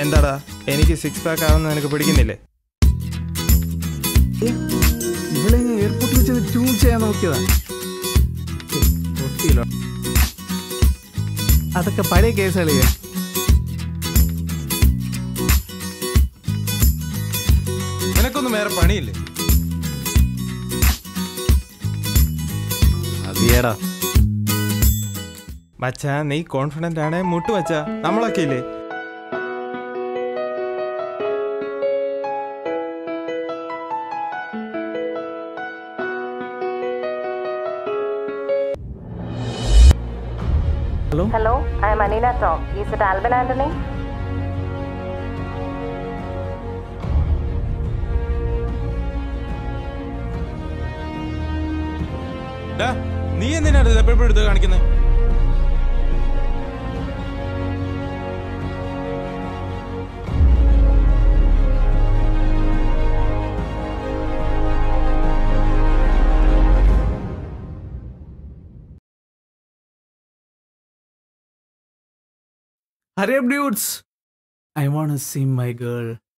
എന്താടാ എനിക്ക് 6 പാക്ക് ആവുന്ന നിനക്ക് പിടിക്കുന്നില്ലേ? ഇവിടെ എയർപോർട്ടിൽ വെച്ച് ട്യൂൺ ചെയ്യാൻ നോക്കിയതാ. അതൊക്കെ പഴയ കേസുകളിയ. നിനക്കൊന്നും വേറെ പണിയില്ലേ? അതിയേടാ മച്ചാ, നീ കോൺഫിഡന്റ് ആണേ മുട്ട് വച്ചാ നമ്മളൊക്കെ ഇല്ലേ? Hello, I am Anina Tom. Is it Alvin Anthony? നീ എന്തിനാണ് എപ്പോഴും എടുത്ത് കാണിക്കുന്നത്? Hurry up, dudes. I want to see my girl.